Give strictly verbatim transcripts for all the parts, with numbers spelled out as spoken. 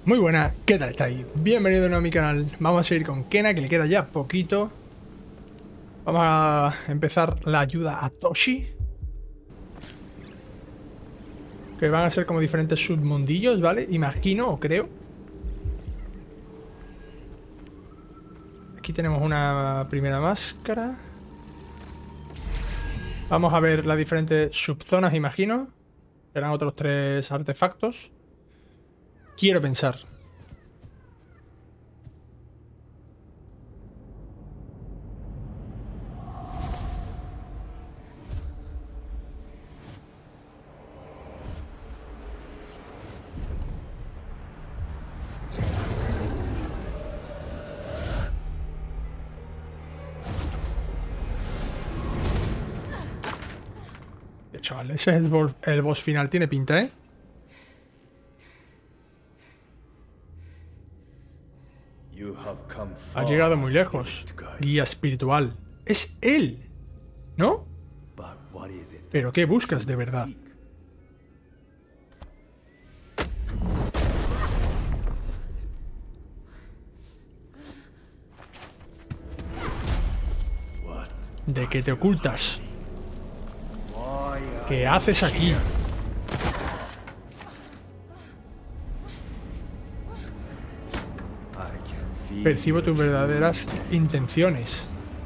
Muy buenas, ¿qué tal estáis? Bienvenido de nuevo a mi canal. Vamos a seguir con Kena, que le queda ya poquito. Vamos a empezar la ayuda a Toshi, que van a ser como diferentes submundillos, ¿vale? Imagino o creo. Aquí tenemos una primera máscara. Vamos a ver las diferentes subzonas, imagino. Serán otros tres artefactos. Quiero pensar. Chaval, ese es el boss, el boss final. Tiene pinta, ¿eh? Ha llegado muy lejos. Guía espiritual. Es él, ¿no? ¿Pero qué buscas de verdad? ¿De qué te ocultas? ¿Qué haces aquí? Percibo tus verdaderas intenciones.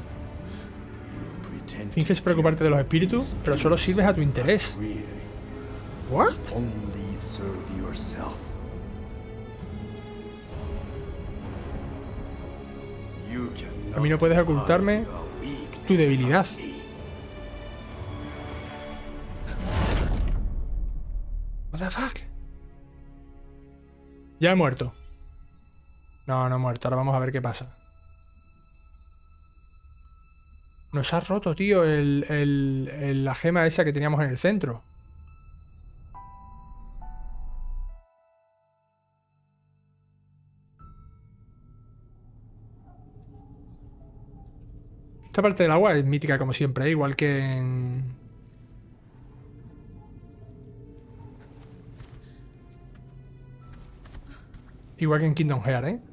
Finges preocuparte de los espíritus, pero solo sirves a tu interés. ¿What? A mí no puedes ocultarme tu debilidad. What the fuck? Ya he muerto. No, no he muerto. Ahora vamos a ver qué pasa. Nos ha roto, tío, el, el, el, la gema esa que teníamos en el centro. Esta parte del agua es mítica como siempre, ¿eh? Igual que en... Igual que en Kingdom Hearts, ¿eh?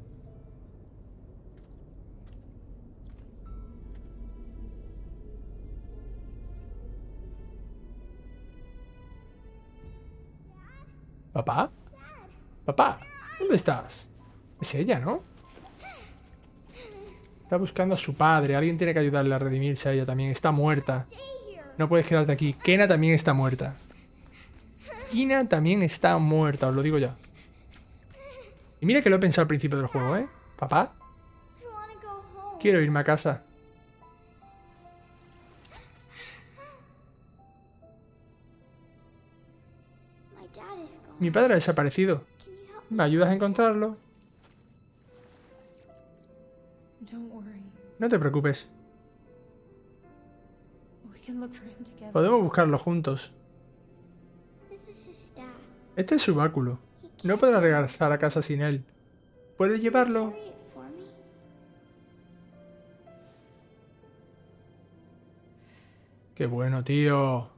¿Papá? ¿Papá? ¿Dónde estás? Es ella, ¿no? Está buscando a su padre. Alguien tiene que ayudarle a redimirse a ella también. Está muerta. No puedes quedarte aquí. Kena también está muerta. Kena también está muerta, os lo digo ya. Y mira que lo he pensado al principio del juego, ¿eh? ¿Papá? Quiero irme a casa. Mi padre ha desaparecido. ¿Me ayudas a encontrarlo? No te preocupes. Podemos buscarlo juntos. Este es su báculo. No podrá regresar a casa sin él. ¿Puedes llevarlo? Qué bueno, tío.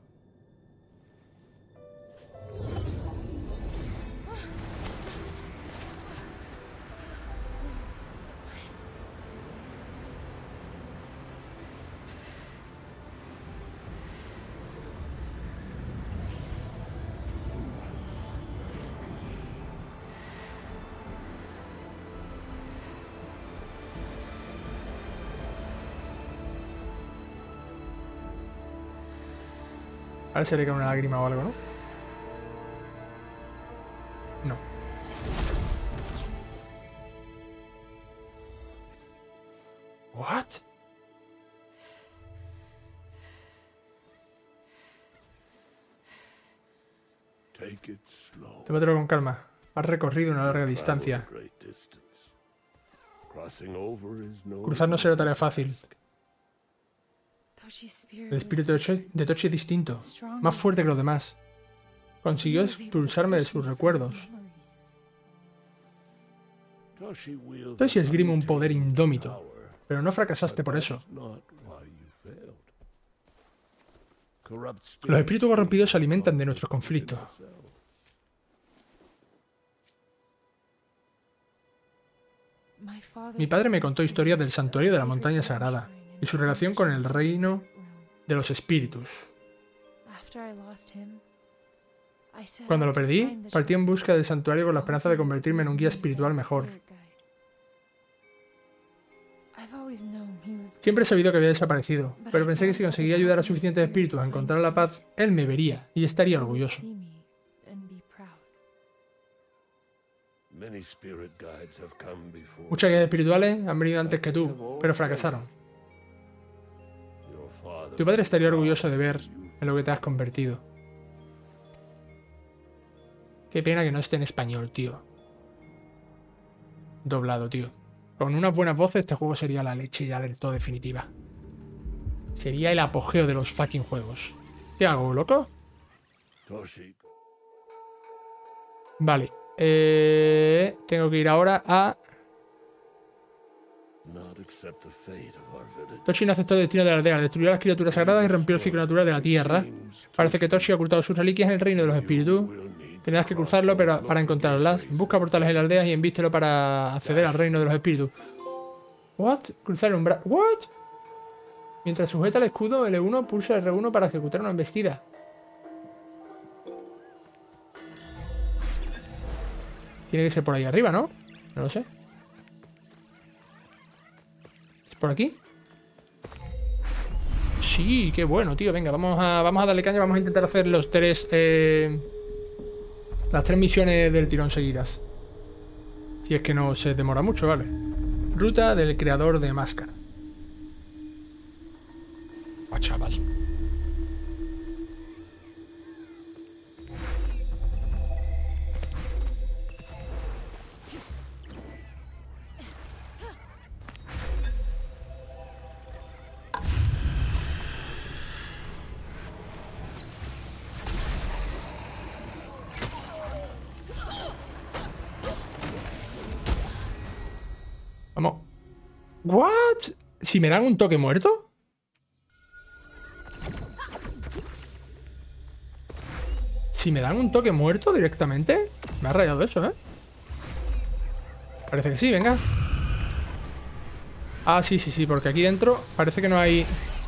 A ver si le cae una lágrima o algo, ¿no? No. ¿What? Tómatelo con calma. Has recorrido una larga distancia. Cruzar no será tarea fácil. El espíritu de Toshi es distinto, más fuerte que los demás. Consiguió expulsarme de sus recuerdos. Toshi esgrime un poder indómito, pero no fracasaste por eso. Los espíritus corrompidos se alimentan de nuestros conflictos. Mi padre me contó historias del santuario de la montaña sagrada y su relación con el reino de los espíritus. Cuando lo perdí, partí en busca del santuario con la esperanza de convertirme en un guía espiritual mejor. Siempre he sabido que había desaparecido, pero pensé que si conseguía ayudar a suficientes espíritus a encontrar la paz, él me vería y estaría orgulloso. Muchas guías espirituales han venido antes que tú, pero fracasaron. Tu padre estaría orgulloso de ver en lo que te has convertido. Qué pena que no esté en español, tío. Doblado, tío. Con unas buenas voces este juego sería la leche ya del todo definitiva. Sería el apogeo de los fucking juegos. ¿Qué hago, loco? Vale. Eh, tengo que ir ahora a... Toshi no aceptó el destino de la aldea, destruyó las criaturas sagradas y rompió el ciclo natural de la tierra. Parece que Toshi ha ocultado sus reliquias en el reino de los espíritus. Tendrás que cruzarlo para, para encontrarlas. Busca portales en la aldea y envístelo para acceder al reino de los espíritus. What? Cruzar el umbral. What? Mientras sujeta el escudo L uno, pulsa R uno para ejecutar una embestida. Tiene que ser por ahí arriba, ¿no? No lo sé. ¿Es por aquí? Sí, qué bueno, tío. Venga, vamos a, vamos a darle caña. Vamos a intentar hacer los tres... Eh, las tres misiones del tirón seguidas. Si es que no se demora mucho, ¿vale? Ruta del creador de máscara. Oh, chaval. Vamos. ¿What? ¿Si me dan un toque muerto? ¿Si me dan un toque muerto directamente? Me ha rayado eso, ¿eh? Parece que sí, venga. Ah, sí, sí, sí, porque aquí dentro parece que no hay...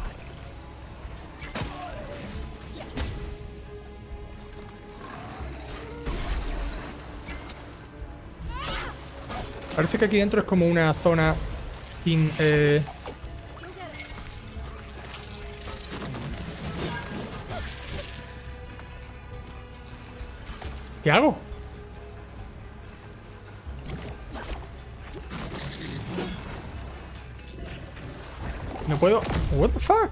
Parece que aquí dentro es como una zona sin... Eh... ¿Qué hago? No puedo... What the fuck?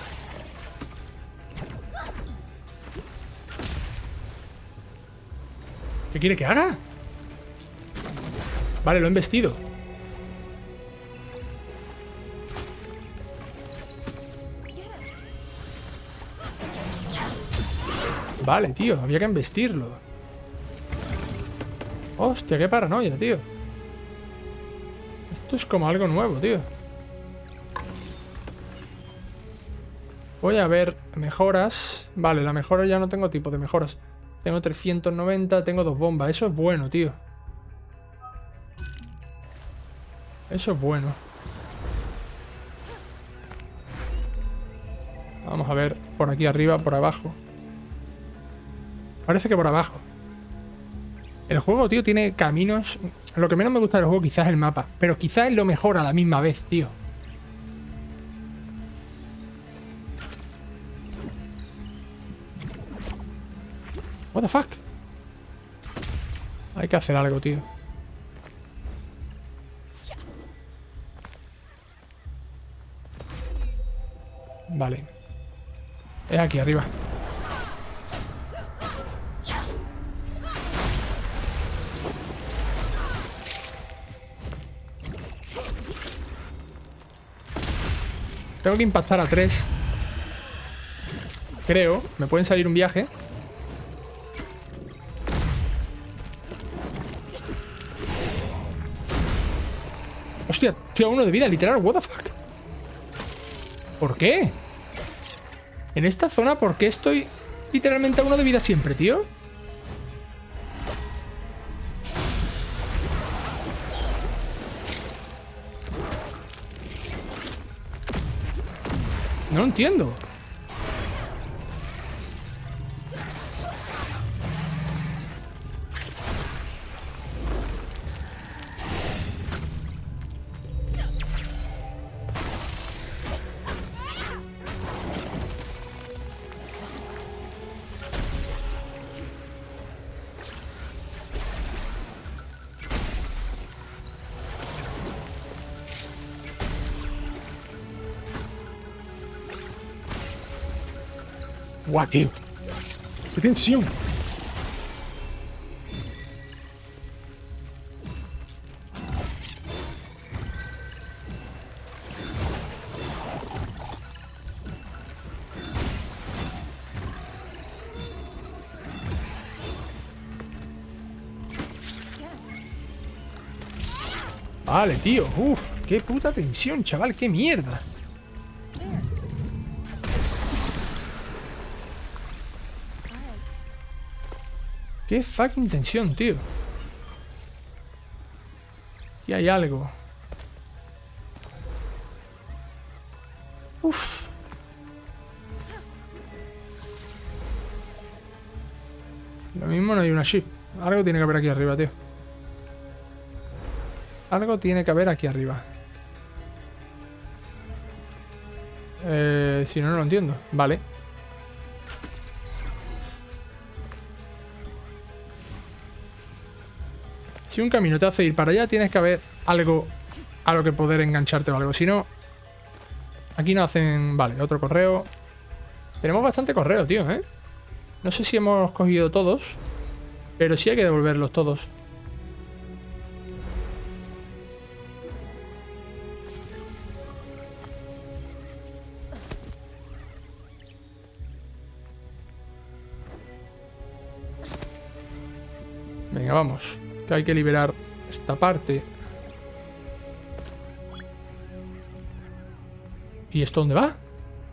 ¿Qué quiere que haga? Vale, lo he embestido. Vale, tío, había que embestirlo. Hostia, qué paranoia, tío. Esto es como algo nuevo, tío. Voy a ver mejoras. Vale, la mejora ya no tengo tipo de mejoras. Tengo trescientos noventa, tengo dos bombas. Eso es bueno, tío. Eso es bueno. Vamos a ver por aquí arriba, por abajo. Parece que por abajo. El juego, tío, tiene caminos... Lo que menos me gusta del juego quizás es el mapa. Pero quizás es lo mejor a la misma vez, tío. What the fuck? Hay que hacer algo, tío. Vale. Es aquí arriba. Tengo que impactar a tres. Creo. Me pueden salir un viaje. Hostia, estoy a uno de vida, literal. What the fuck. ¿Por qué? En esta zona, ¿por qué estoy literalmente a uno de vida siempre, tío? No lo entiendo. Guau, tío. ¡Qué tensión! Vale, tío. Uf, qué puta tensión, chaval. Qué mierda. Qué fucking tensión, tío. Aquí hay algo. Uf. Lo mismo no hay una ship. Algo tiene que haber aquí arriba, tío. Algo tiene que haber aquí arriba. Eh, si no, no lo entiendo. Vale. Si un camino te hace ir para allá, tienes que haber algo a lo que poder engancharte o algo. Si no, aquí no hacen... Vale, otro correo. Tenemos bastante correo, tío, ¿eh? No sé si hemos cogido todos, pero sí hay que devolverlos todos. Venga, vamos. Que hay que liberar esta parte. ¿Y esto dónde va?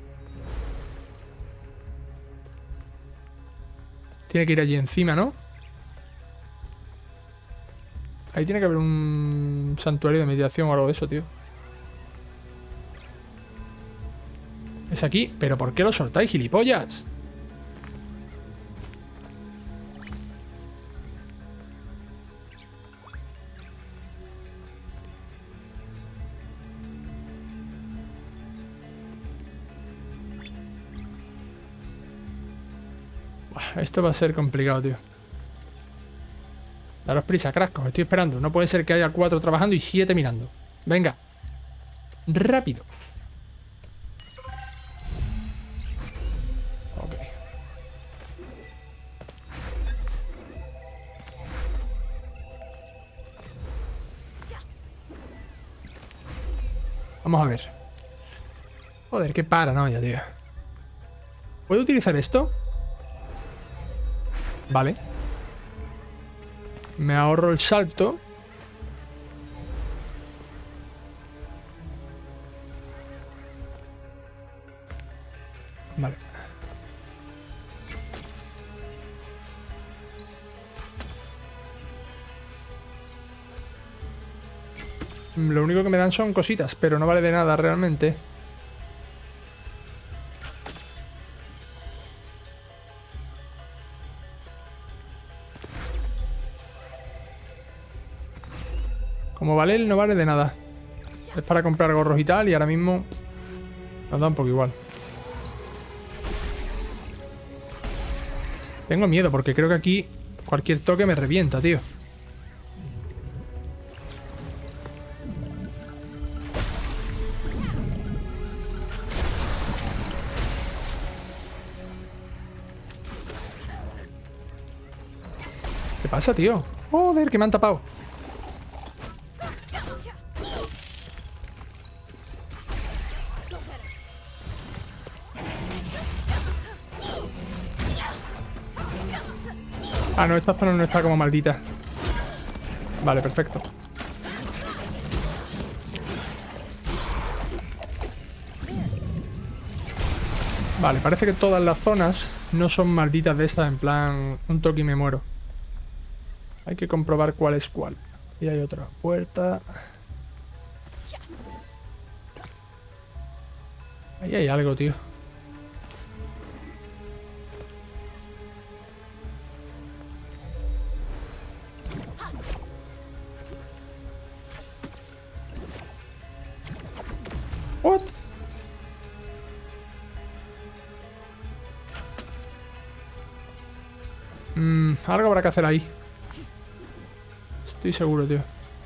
Tiene que ir allí encima, ¿no? Ahí tiene que haber un santuario de meditación o algo de eso, tío. Es aquí. ¿Pero por qué lo soltáis, gilipollas? Esto va a ser complicado, tío. Daros prisa, crascos. Estoy esperando. No puede ser que haya cuatro trabajando y siete mirando. Venga. Rápido. Ok. Vamos a ver. Joder, qué paranoia, tío. ¿Puedo utilizar esto? Vale. Me ahorro el salto. Vale. Lo único que me dan son cositas, pero no vale de nada realmente. Como vale, él no vale de nada. Es para comprar gorros y tal, y ahora mismo nos da un poco igual. Tengo miedo porque creo que aquí cualquier toque me revienta, tío. ¿Qué pasa, tío? Joder, que me han tapado. Ah, no, esta zona no está como maldita. Vale, perfecto. Vale, parece que todas las zonas no son malditas de estas, en plan, un toque y me muero. Hay que comprobar cuál es cuál. Y hay otra puerta. Ahí hay algo, tío. What? Mm, algo habrá que hacer ahí. Estoy seguro, tío.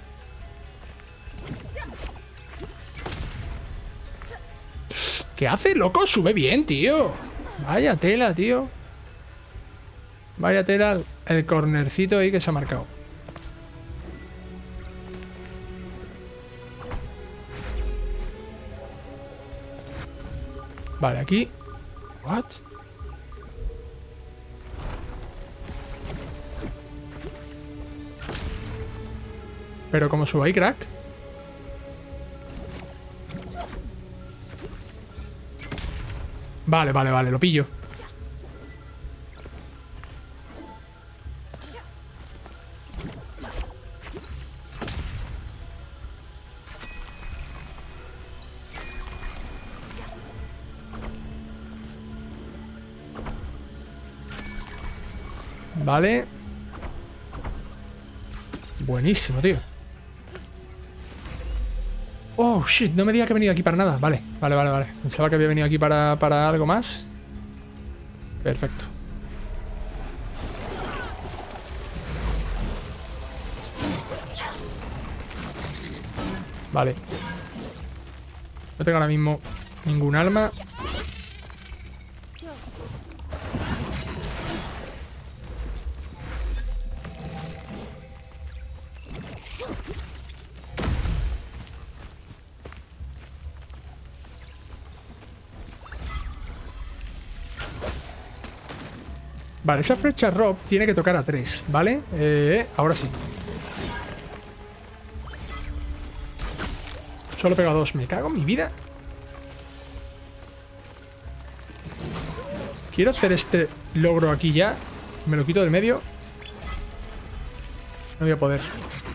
¿Qué hace, loco? Sube bien, tío. Vaya tela, tío. Vaya tela el cornercito ahí que se ha marcado. Vale, aquí. What? Pero como subo ahí, crack. Vale, vale, vale, lo pillo. Vale. Buenísimo, tío. Oh, shit, no me diga que he venido aquí para nada. Vale, vale, vale, vale. Pensaba que había venido aquí para, para algo más. Perfecto. Vale. No tengo ahora mismo ningún arma. Vale, esa flecha Rob tiene que tocar a tres, ¿vale? Eh, ahora sí. Solo pega dos. Me cago en mi vida. Quiero hacer este logro aquí ya. Me lo quito del medio. No voy a poder.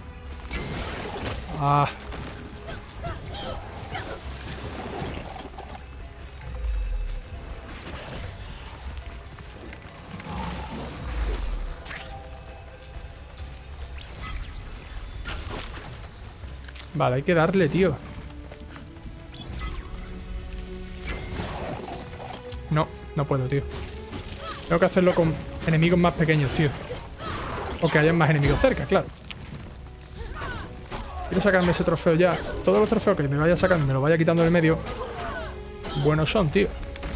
Ah. Vale, hay que darle, tío. No, no puedo, tío. Tengo que hacerlo con enemigos más pequeños, tío. O que hayan más enemigos cerca, claro. Quiero sacarme ese trofeo ya. Todos los trofeos que me vaya sacando, me los vaya quitando del medio. Buenos son, tío.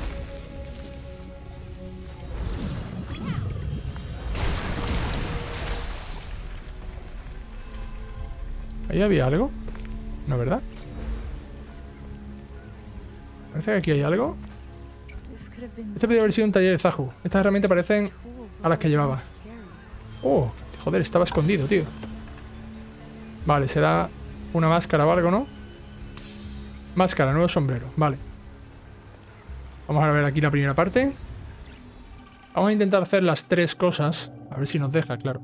¿Ahí había algo? ¿No, verdad? Parece que aquí hay algo. Este podría haber sido un taller de Zahu. Estas herramientas parecen a las que llevaba. Oh, joder, estaba escondido, tío. Vale, será una máscara o algo, ¿no? Máscara, nuevo sombrero, vale. Vamos a ver aquí la primera parte. Vamos a intentar hacer las tres cosas. A ver si nos deja, claro.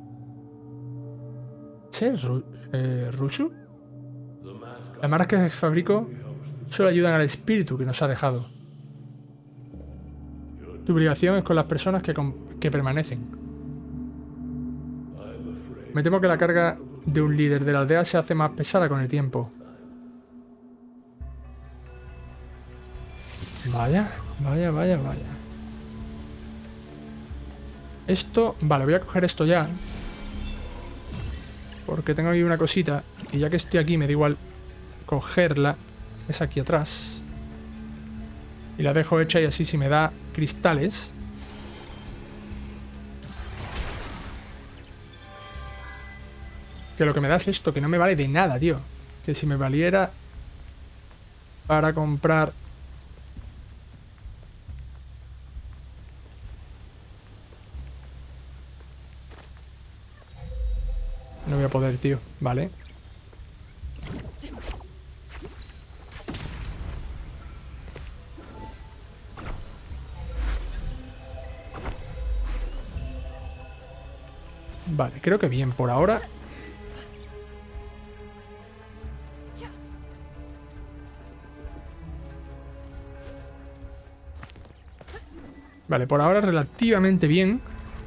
¿Sí? Ru eh, ¿Rushu? Las marcas que fabrico solo ayudan al espíritu que nos ha dejado. Tu obligación es con las personas que, que permanecen. Me temo que la carga de un líder de la aldea se hace más pesada con el tiempo. Vaya, vaya, vaya, vaya. Esto... Vale, voy a coger esto ya. Porque tengo aquí una cosita. Y ya que estoy aquí me da igual cogerla. Es aquí atrás. Y la dejo hecha y así si me da cristales. Que lo que me da es esto, que no me vale de nada, tío. Que si me valiera para comprar... No voy a poder, tío. Vale. Vale, creo que bien por ahora. Vale, por ahora relativamente bien.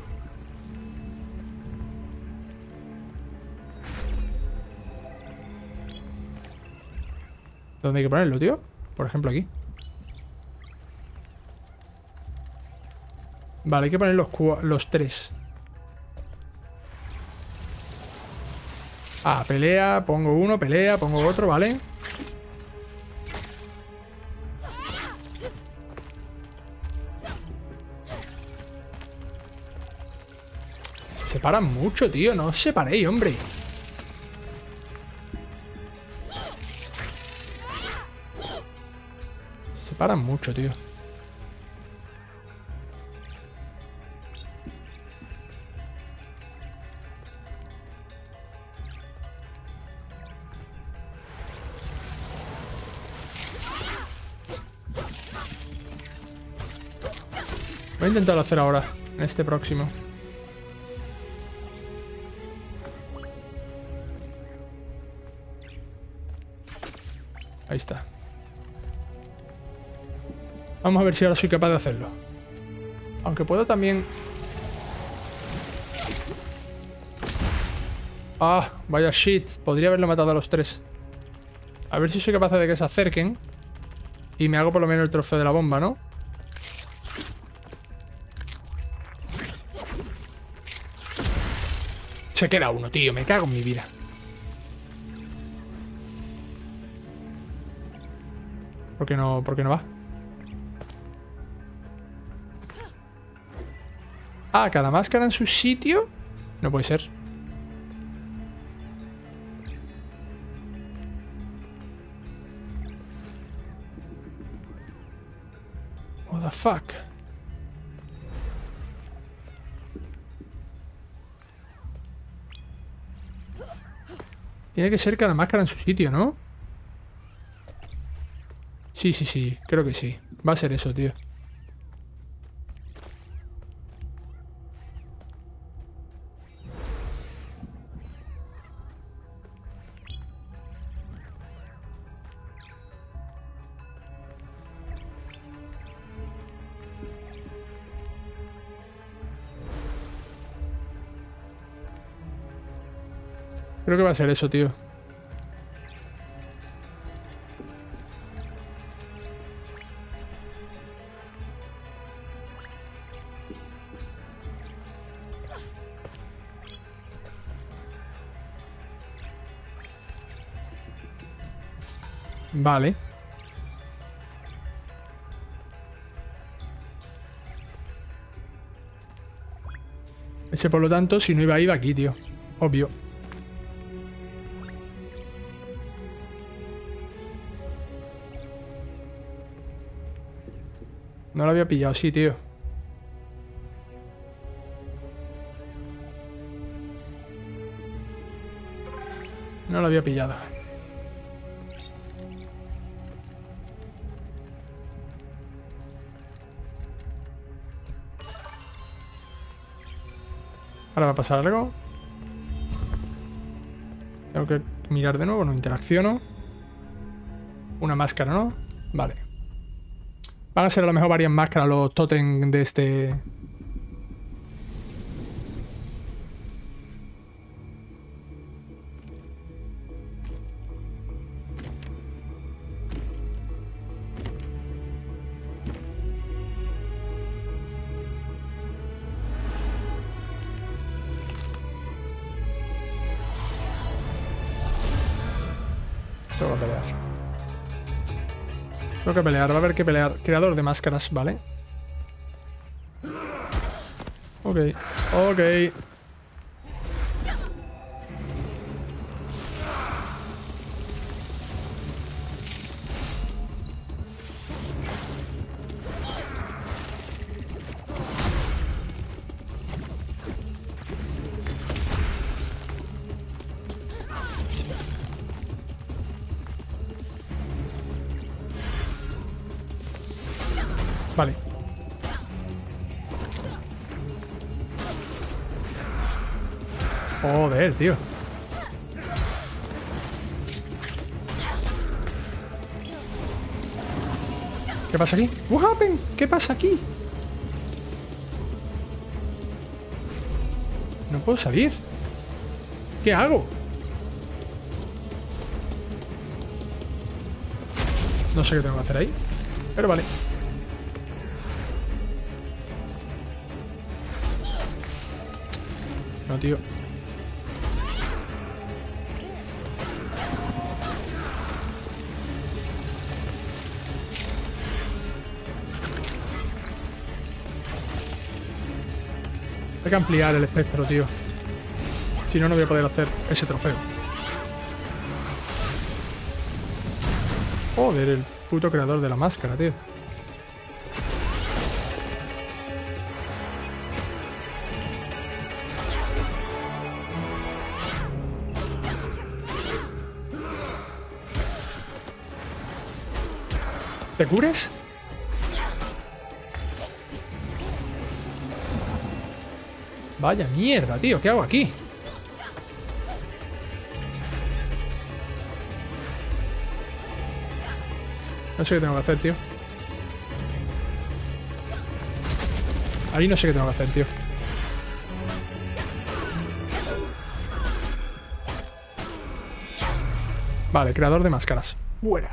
¿Dónde hay que ponerlo, tío? Por ejemplo, aquí. Vale, hay que poner los, los tres. Ah, pelea, pongo uno, pelea, pongo otro, vale. Se separan mucho, tío. No os separéis, hombre. Se separan mucho, tío. Voy a intentarlo hacer ahora, en este próximo. Ahí está. Vamos a ver si ahora soy capaz de hacerlo. Aunque puedo también... Ah, vaya shit. Podría haberlo matado a los tres. A ver si soy capaz de que se acerquen. Y me hago por lo menos el trofeo de la bomba, ¿no? Se queda uno, tío. Me cago en mi vida. ¿Por qué no, por qué no va? Ah, cada máscara en su sitio. No puede ser. What the fuck. Tiene que ser cada máscara en su sitio, ¿no? Sí, sí, sí. Creo que sí. Va a ser eso, tío. Creo que va a ser eso, tío. Vale. Ese, por lo tanto, si no iba ahí, iba aquí, tío. Obvio. No lo había pillado, sí, tío. No lo había pillado. Ahora va a pasar algo. Tengo que mirar de nuevo, no interacciono. Una máscara, ¿no? Vale. Van a ser a lo mejor varias máscaras los tótem de este... Tengo que pelear. Tengo que pelear, va a haber que pelear. Creador de máscaras, vale. Ok, ok. Vale. Joder, tío. ¿Qué pasa aquí? What happened? ¿Qué pasa aquí? No puedo salir. ¿Qué hago? No sé qué tengo que hacer ahí. Pero vale. No, tío. Hay que ampliar el espectro, tío. Si no, no voy a poder hacer ese trofeo. Joder, el puto creador de la máscara, tío. ¿Te cures? Vaya mierda, tío. ¿Qué hago aquí? No sé qué tengo que hacer, tío. Ahí no sé qué tengo que hacer, tío. Vale, creador de máscaras. Fuera.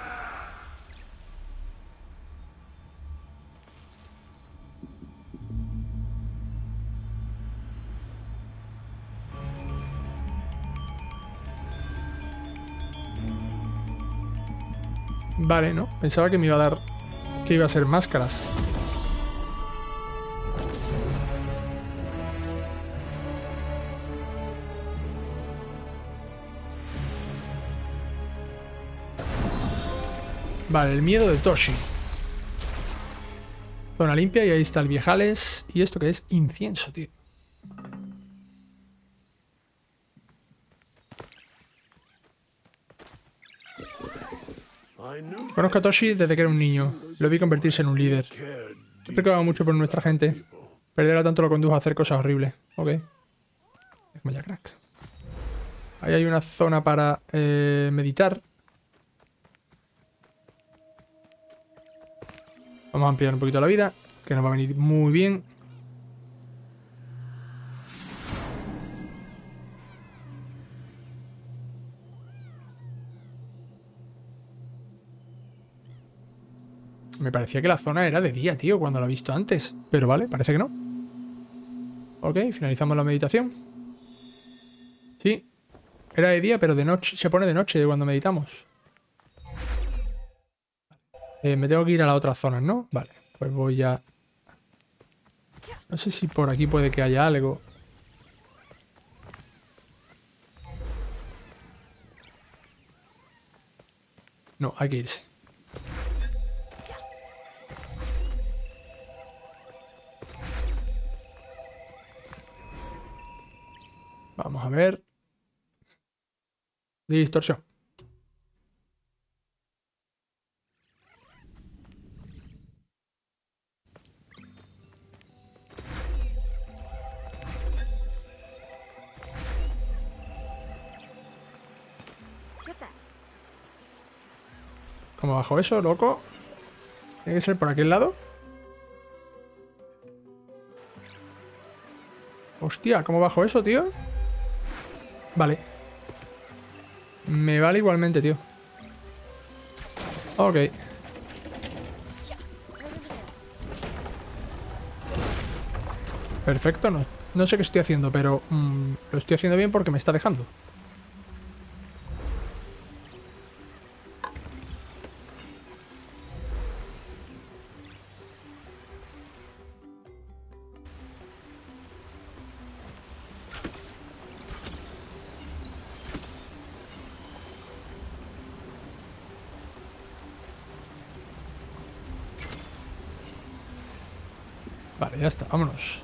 Vale, ¿no? Pensaba que me iba a dar... que iba a ser máscaras. Vale, el miedo de Toshi. Zona limpia y ahí está el viejales. ¿Y esto qué es? Incienso, tío. Conozco a Toshi desde que era un niño. Lo vi convertirse en un líder. Se preocupaba mucho por nuestra gente. Perder a tanto lo condujo a hacer cosas horribles. Ok. Vaya crack. Ahí hay una zona para eh, meditar. Vamos a ampliar un poquito la vida, que nos va a venir muy bien. Me parecía que la zona era de día, tío, cuando la he visto antes. Pero vale, parece que no. Ok, finalizamos la meditación. Sí, era de día, pero de noche. Se pone de noche cuando meditamos. Eh, me tengo que ir a la otra zona, ¿no? Vale, pues voy a... No sé si por aquí puede que haya algo. No, hay que irse. Vamos a ver. Distorsión. ¿Cómo bajo eso, loco? ¿Tiene que ser por aquel lado? Hostia, ¿cómo bajo eso, tío? Vale. Me vale igualmente, tío. Ok. Perfecto, no, no sé qué estoy haciendo, pero mmm, lo estoy haciendo bien porque me está dejando. Vale, ya está, vámonos.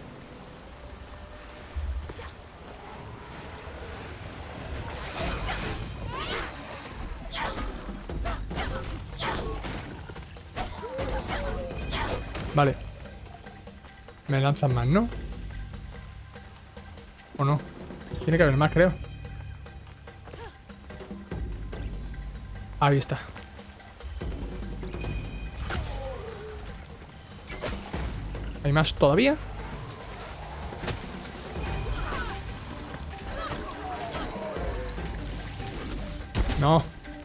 Vale. Me lanzan más, ¿no? ¿O no? Tiene que haber más, creo. Ahí está. ¿Hay más todavía? No.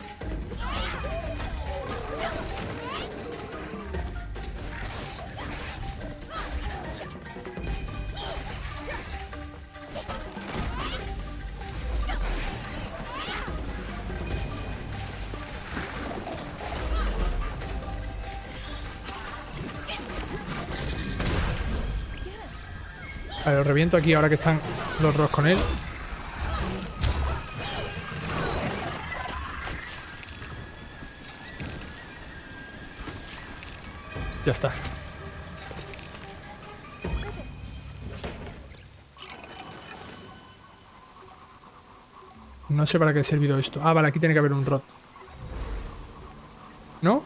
Vale, lo reviento aquí ahora que están los dos con él. Ya está. No sé para qué ha servido esto. Ah, vale, aquí tiene que haber un rod. ¿No?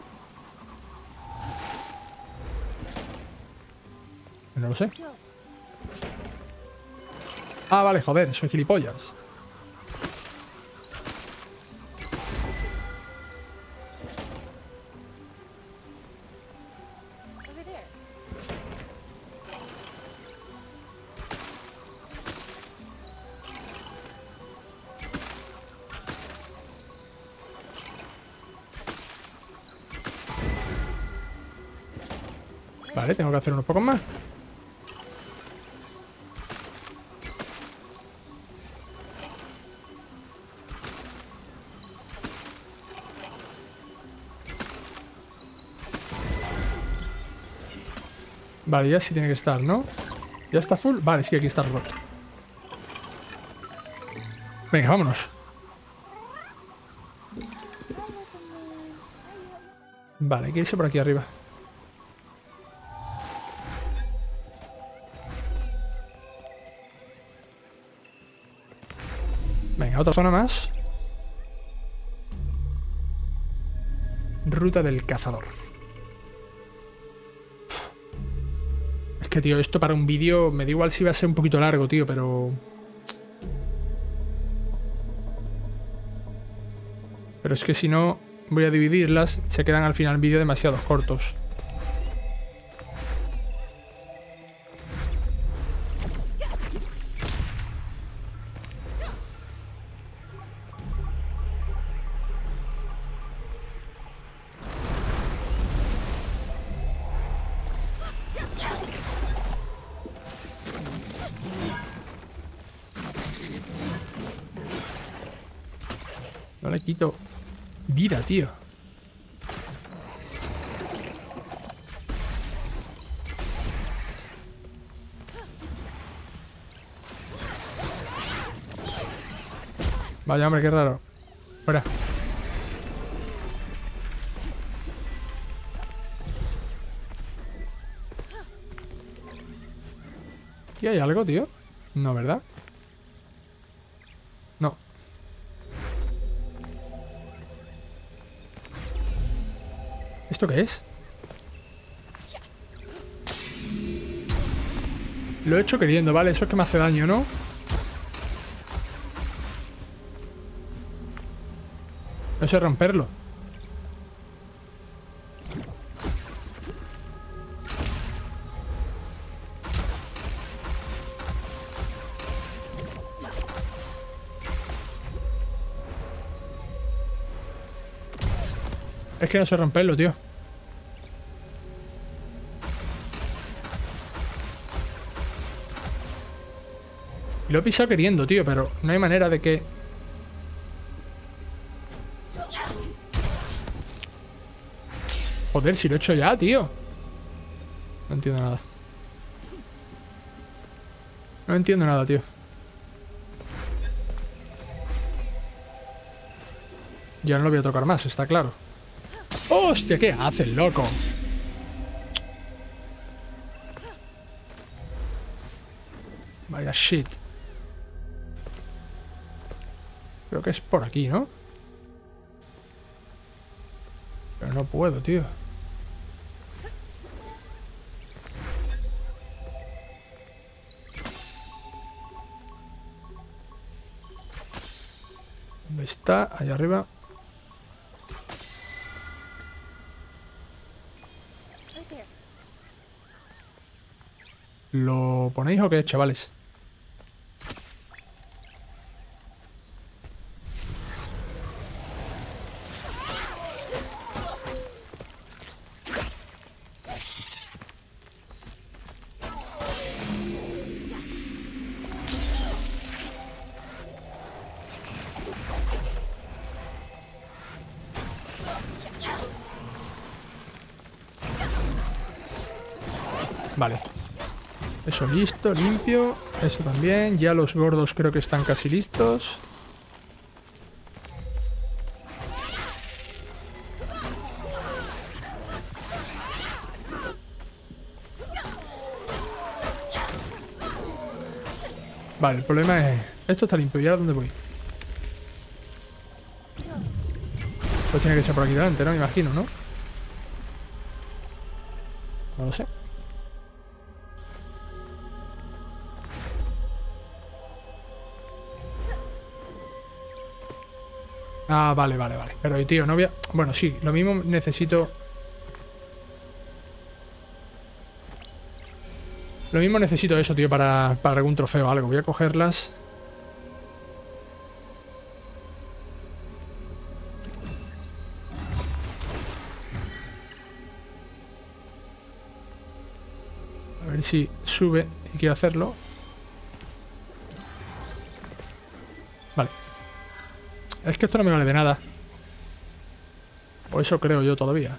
No lo sé. Ah, vale, joder, soy gilipollas. Vale, tengo que hacer unos pocos más. Vale, ya sí tiene que estar, ¿no? ¿Ya está full? Vale, sí, aquí está roto. Venga, vámonos. Vale, hay que irse por aquí arriba. Venga, otra zona más. Ruta del cazador. Es que, tío, esto para un vídeo me da igual si va a ser un poquito largo, tío, pero... Pero es que si no, voy a dividirlas. Se quedan al final del vídeo demasiado cortos. No le quito vida, tío. Vaya, hombre, qué raro. Fuera. ¿Aquí hay algo, tío? No, ¿verdad? No. ¿Esto qué es? Lo he hecho queriendo, ¿vale? Eso es que me hace daño, ¿no? No sé romperlo. Es que no sé romperlo, tío. Y lo he pisado queriendo, tío, pero no hay manera de que... Joder, si lo he hecho ya, tío. No entiendo nada. No entiendo nada, tío. Ya no lo voy a tocar más, está claro. ¡Hostia! ¿Qué haces, loco? Vaya shit. Creo que es por aquí, ¿no? Pero no puedo, tío. ¿Dónde está? Ahí arriba. ¿Lo ponéis o qué, chavales? Vale. Eso listo, limpio. Eso también. Ya los gordos creo que están casi listos. Vale, el problema es... Esto está limpio. ¿Y ahora dónde voy? Pues tiene que ser por aquí delante, ¿no? Me imagino, ¿no? No lo sé. Ah, vale, vale, vale. Pero, tío, no voy a... Bueno, sí, lo mismo necesito... Lo mismo necesito eso, tío, para, para algún trofeo o algo. Voy a cogerlas. A ver si sube y quiero hacerlo. Vale. Es que esto no me vale de nada. O eso creo yo todavía.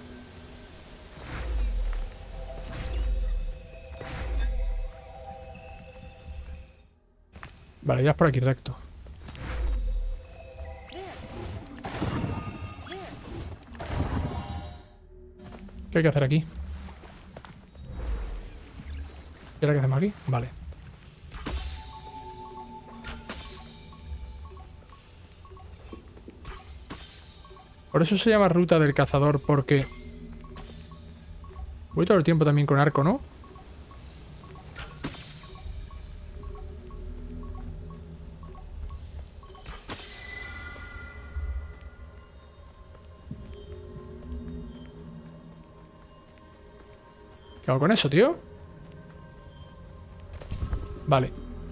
Vale, ya es por aquí recto. ¿Qué hay que hacer aquí? ¿Y ahora qué hacemos aquí? Vale. Por eso se llama ruta del cazador, porque... Voy todo el tiempo también con arco, ¿no? ¿Qué hago con eso, tío? Vale.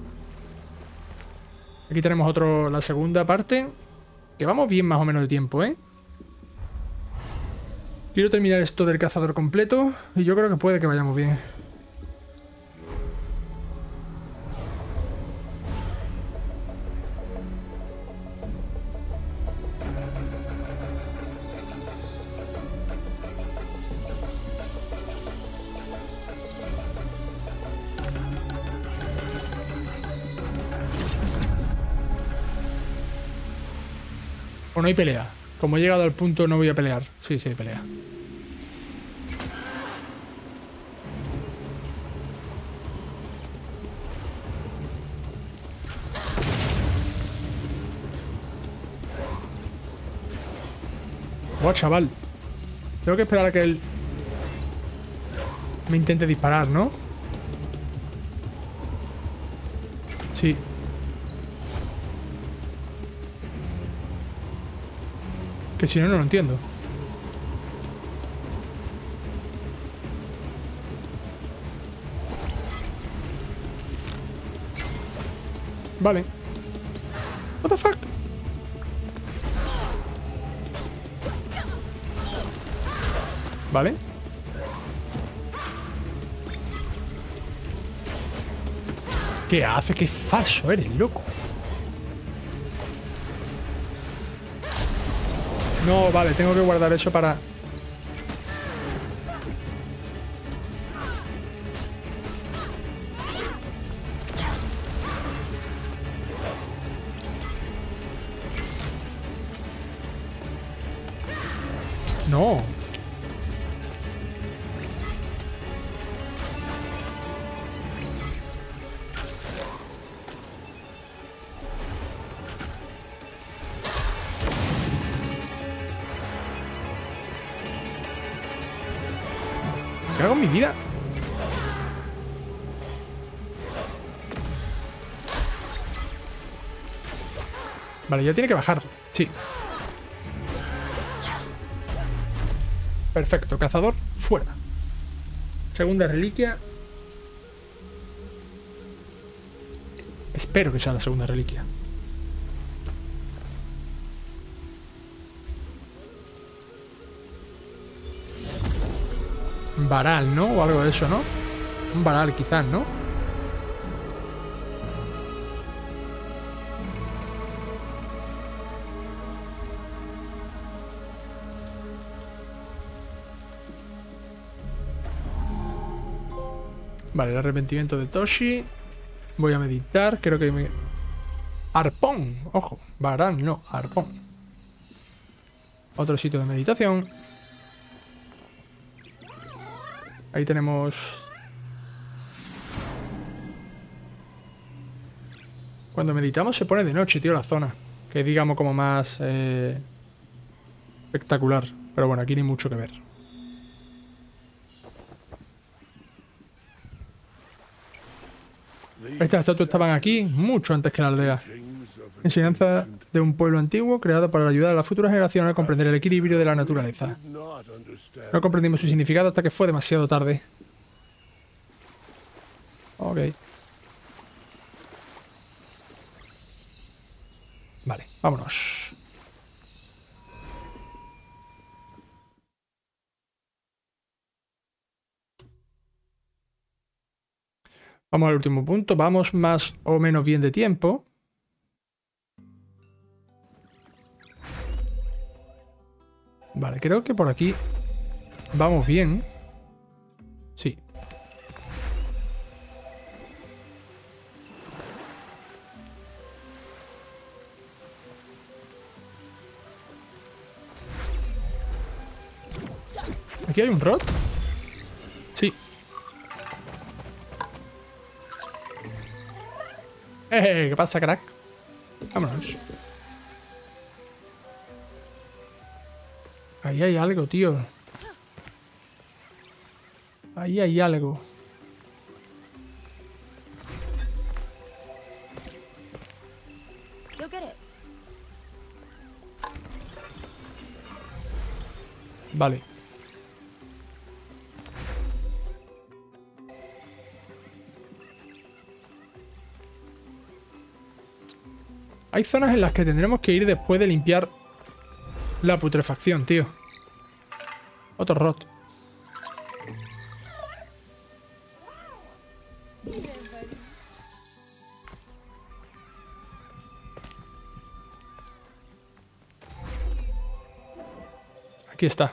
Aquí tenemos otro, la segunda parte. Que vamos bien más o menos de tiempo, ¿eh? Quiero terminar esto del cazador completo. Y yo creo que puede que vayamos bien. O no hay pelea. Como he llegado al punto no voy a pelear. Sí, sí hay pelea. Buah, chaval. Tengo que esperar a que él me intente disparar, ¿no? Sí. Que si no, no lo entiendo. Vale. What the fuck? Vale. ¿Qué hace? ¡Qué falso eres, loco! No, vale, tengo que guardar eso para... No. ¿Qué hago en mi vida? Vale, ya tiene que bajar. Sí. Perfecto, cazador, fuera. Segunda reliquia. Espero que sea la segunda reliquia. Varal, ¿no? O algo de eso, ¿no? Un varal, quizás, ¿no? Vale, el arrepentimiento de Toshi. Voy a meditar, creo que me... Arpón, ojo, Varán, no, arpón. Otro sitio de meditación. Ahí tenemos... Cuando meditamos se pone de noche, tío, la zona. Que es, digamos, como más... Eh, espectacular. Pero bueno, aquí no hay mucho que ver. Estas estatuas estaban aquí mucho antes que la aldea. Enseñanza de un pueblo antiguo creado para ayudar a las futuras generaciones a comprender el equilibrio de la naturaleza. No comprendimos su significado hasta que fue demasiado tarde. Ok. Vale, vámonos. Vamos al último punto. Vamos más o menos bien de tiempo. Vale, creo que por aquí vamos bien. Sí. ¿Aquí hay un rod? Sí. ¡Eh! ¿Qué pasa, crack? Vámonos. Ahí hay algo, tío. Ahí hay algo. Vale. Hay zonas en las que tendremos que ir después de limpiar la putrefacción, tío. Otro rot. Aquí está.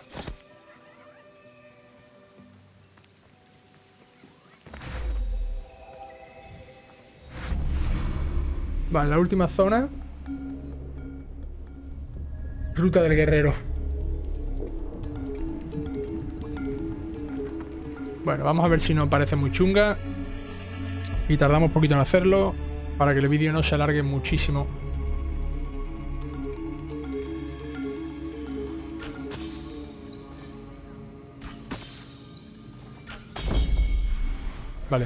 Vale, la última zona. Ruta del guerrero. Bueno, vamos a ver si no parece muy chunga. Y tardamos un poquito en hacerlo para que el vídeo no se alargue muchísimo. Vale.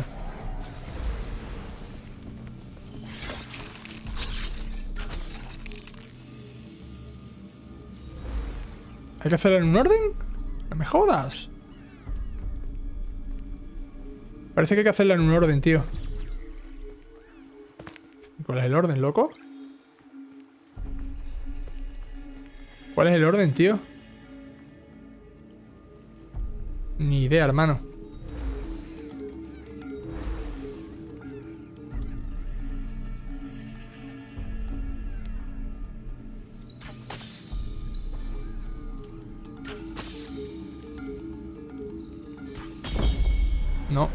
¿Hay que hacerlo en un orden? No me jodas. Parece que hay que hacerla en un orden, tío. ¿Cuál es el orden, loco? ¿Cuál es el orden, tío? Ni idea, hermano. No.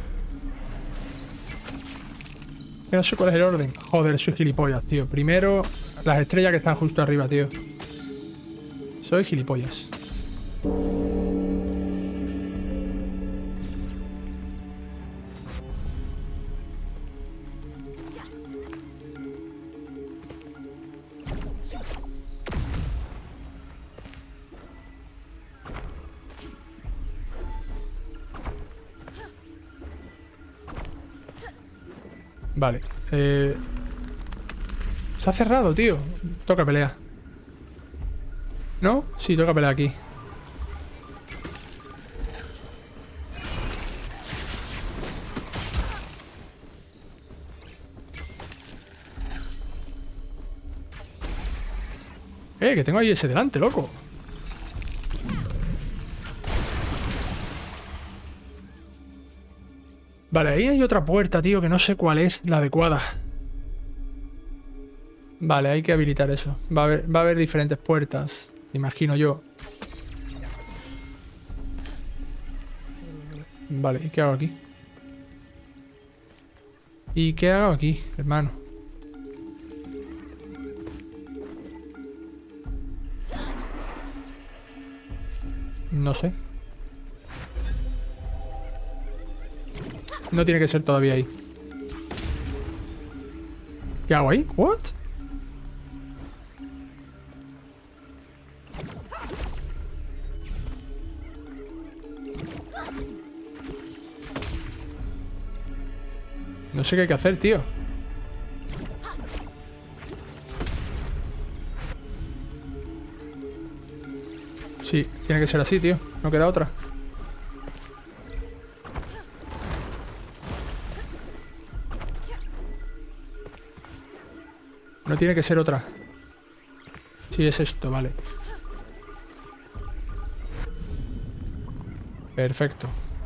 No sé cuál es el orden. Joder, soy gilipollas, tío. Primero, las estrellas que están justo arriba, tío. Soy gilipollas. Vale. Eh... Se ha cerrado, tío. Toca pelea. ¿No? Sí, toca pelear aquí. Eh, que tengo ahí ese delante, loco. Vale, ahí hay otra puerta, tío, que no sé cuál es la adecuada. Vale, hay que habilitar eso. Va a haber, va a haber diferentes puertas, imagino yo. Vale, ¿y qué hago aquí? ¿Y qué hago aquí, hermano? No sé. No tiene que ser todavía ahí. ¿Qué hago ahí? ¿What? No sé qué hay que hacer, tío. Sí, tiene que ser así, tío. No queda otra. No tiene que ser otra. Sí, es esto, vale. Perfecto.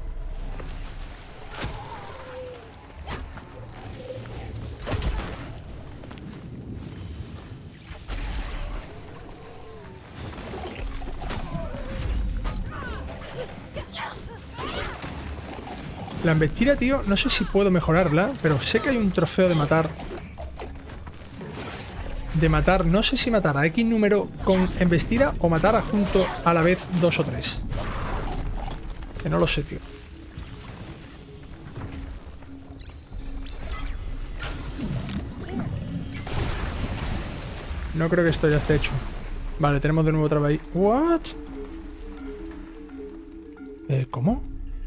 La embestida, tío, no sé si puedo mejorarla, pero sé que hay un trofeo de matar. De matar, no sé si matar a X número con embestida o matar a junto a la vez dos o tres. Que no lo sé, tío. No creo que esto ya esté hecho. Vale, tenemos de nuevo otra vez ahí. ¿What? Eh, ¿cómo?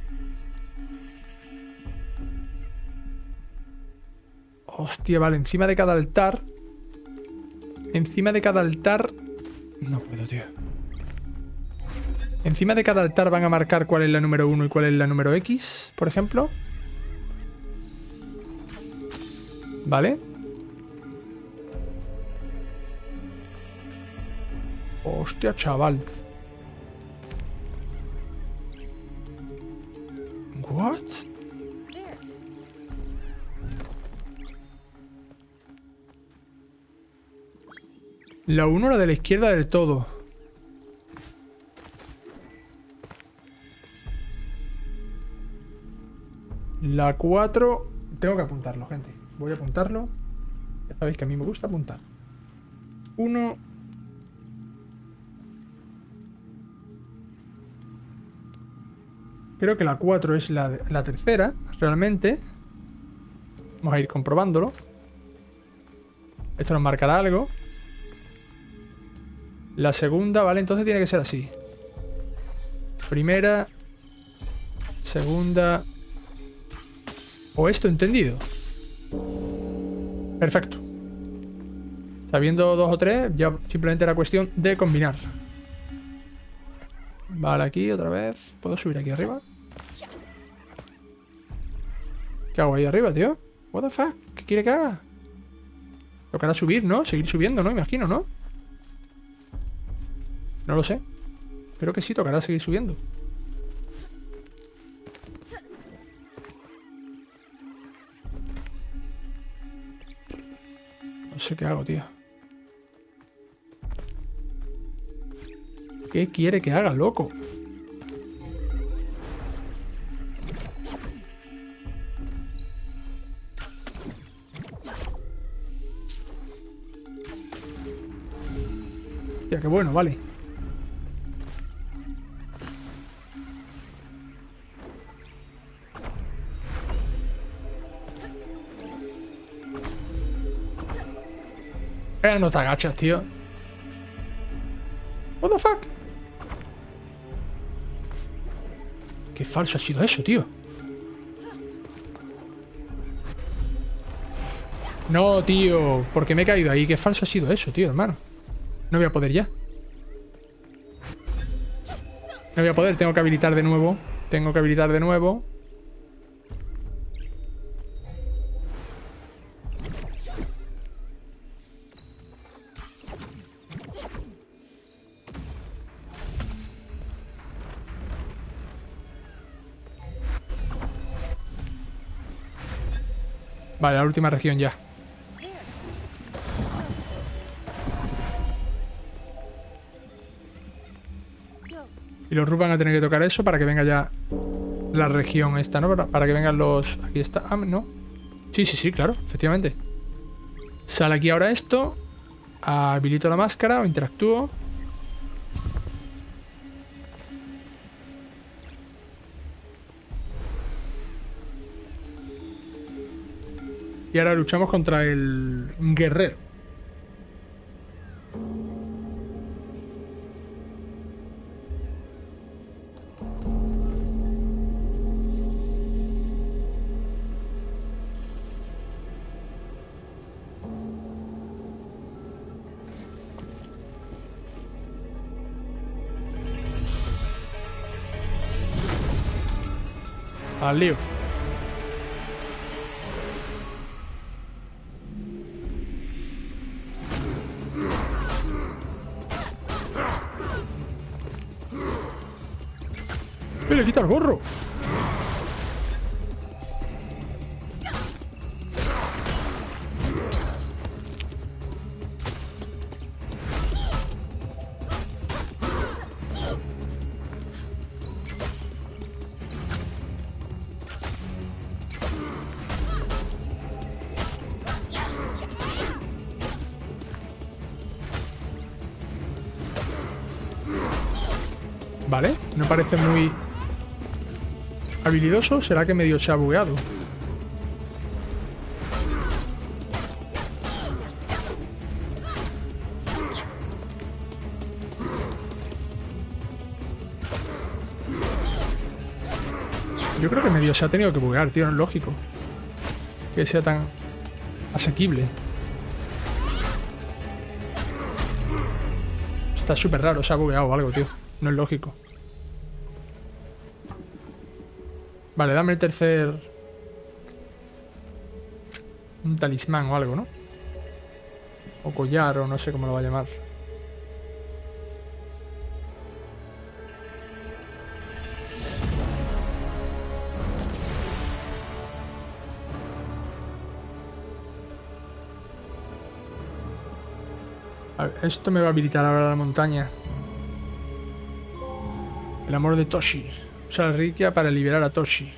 Hostia, vale, encima de cada altar. Encima de cada altar. No puedo, tío. Encima de cada altar van a marcar cuál es la número uno y cuál es la número X, por ejemplo. Vale. Hostia, chaval. What? La uno, la de la izquierda del todo. La cuatro... Tengo que apuntarlo, gente. Voy a apuntarlo. Ya sabéis que a mí me gusta apuntar. uno... Creo que la cuatro es la, la tercera, realmente. Vamos a ir comprobándolo. Esto nos marcará algo. La segunda, vale, entonces tiene que ser así. Primera. Segunda. O esto, entendido. Perfecto. Sabiendo dos o tres, ya simplemente era cuestión de combinar. Vale, aquí otra vez. ¿Puedo subir aquí arriba? ¿Qué hago ahí arriba, tío? What the fuck? ¿Qué quiere que haga? Tocará subir, ¿no? Seguir subiendo, ¿no? Imagino, ¿no? No lo sé. Creo que sí, tocará seguir subiendo. No sé qué hago, tío. ¿Qué quiere que haga, loco? Hostia, qué bueno, vale. Eh, no te agachas, tío. What the fuck? Qué falso ha sido eso, tío. No, tío. Porque me he caído ahí. Qué falso ha sido eso, tío, hermano. No voy a poder ya. No voy a poder. Tengo que habilitar de nuevo. Tengo que habilitar de nuevo. Vale, la última región ya. Y los Rus van a tener que tocar eso para que venga ya la región esta, ¿no? Para, para que vengan los... Aquí está... Ah, no. Sí, sí, sí, claro, efectivamente. Sale aquí ahora esto. Habilito la máscara o interactúo. Y ahora luchamos contra el guerrero. Al lío. ¡Eh, le quita el gorro! Vale, no parece muy habilidoso. ¿Será que medio se ha bugueado? Yo creo que medio se ha tenido que buguear, tío. No es lógico que sea tan asequible. Está súper raro, se ha bugueado o algo, tío. No es lógico. Vale, dame el tercer... Un talismán o algo, ¿no? O collar, o no sé cómo lo va a llamar. A ver, esto me va a habilitar ahora la montaña. El amor de Toshi. Usa la reliquia para liberar a Toshi.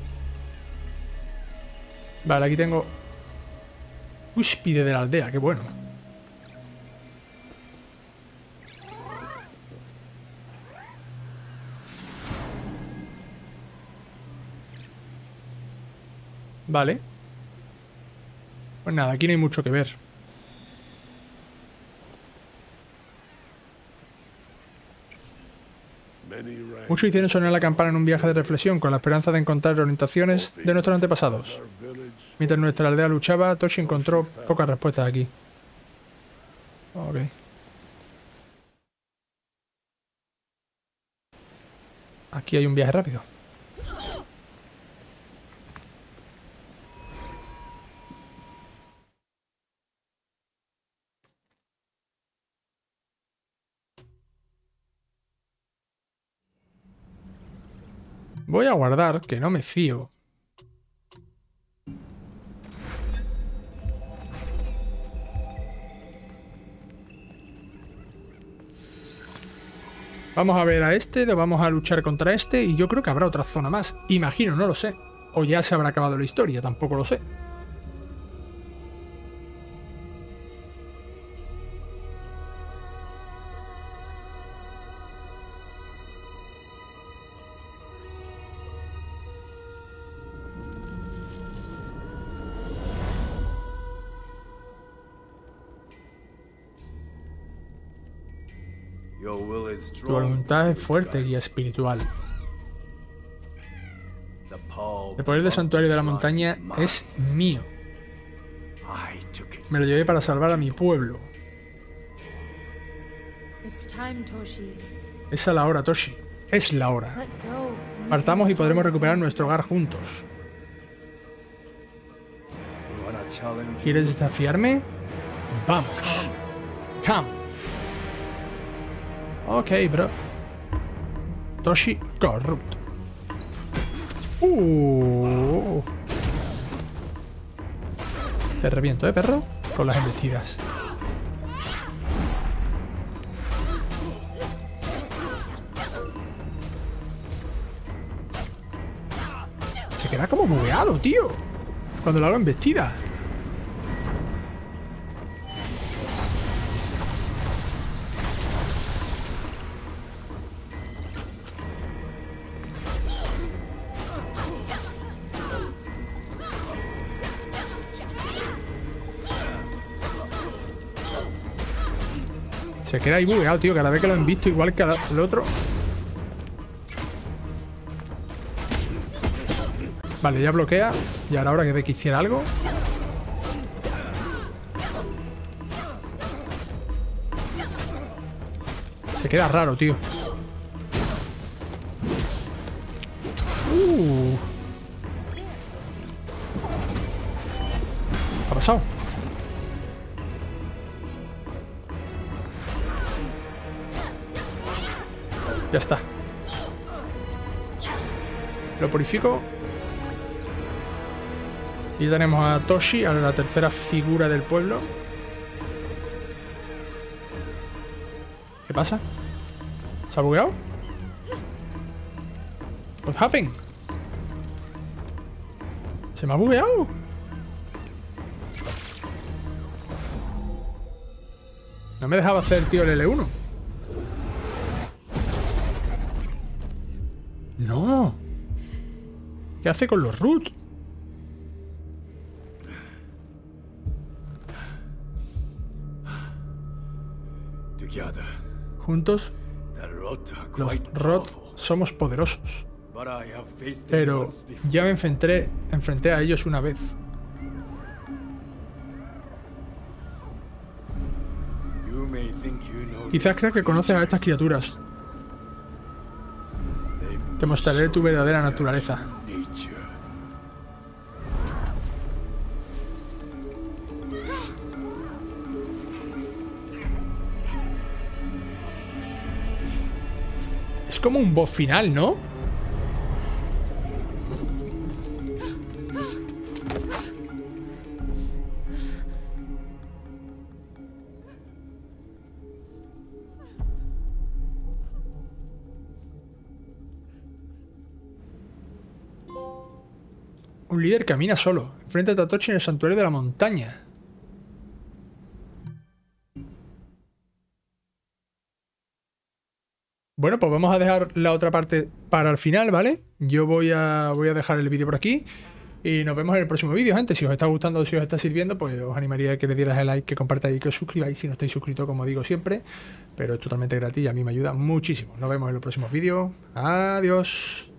Vale, aquí tengo... Cúspide de la aldea, qué bueno. Vale. Pues nada, aquí no hay mucho que ver. Muchos hicieron sonar la campana en un viaje de reflexión con la esperanza de encontrar orientaciones de nuestros antepasados. Mientras nuestra aldea luchaba, Toshi encontró pocas respuestas aquí. Ok. Aquí hay un viaje rápido. Voy a guardar, que no me fío. Vamos a ver a este, vamos a luchar contra este y yo creo que habrá otra zona más. Imagino, no lo sé. O ya se habrá acabado la historia, tampoco lo sé. Tu voluntad es fuerte, guía espiritual. El poder del santuario de la montaña es mío. Me lo llevé para salvar a mi pueblo. Es a la hora, Toshi. Es la hora. Partamos y podremos recuperar nuestro hogar juntos. ¿Quieres desafiarme? Vamos. Come. Ok, bro. Toshi corrupto. Uh. Te reviento, ¿eh, perro? Con las embestidas. Se queda como bugueado, tío. Cuando la hago embestida. Se queda ahí bugueado, tío. Cada vez que lo han visto igual que el otro. Vale, ya bloquea. Y ahora ahora que de que hiciera algo. Se queda raro, tío. Uh. ¿Qué ha pasado? Ya está. Lo purifico. Y tenemos a Toshi, a la tercera figura del pueblo. ¿Qué pasa? ¿Se ha bugueado? What happened? ¿Se me ha bugueado? No me dejaba hacer, tío, el L uno. No. ¿Qué hace con los root? Juntos, los Rot somos poderosos. Pero ya me enfrenté, enfrenté a ellos una vez. Quizás creas que conoces a estas criaturas. Te mostraré tu verdadera naturaleza. Es como un boss final, ¿no? Un líder camina solo. Enfrenta a Toshi en el santuario de la montaña. Bueno, pues vamos a dejar la otra parte para el final, ¿vale? Yo voy a, voy a dejar el vídeo por aquí. Y nos vemos en el próximo vídeo, gente. Si os está gustando, si os está sirviendo, pues os animaría a que le dierais el like, que compartáis y que os suscribáis si no estáis suscritos, como digo siempre. Pero es totalmente gratis y a mí me ayuda muchísimo. Nos vemos en los próximos vídeos. Adiós.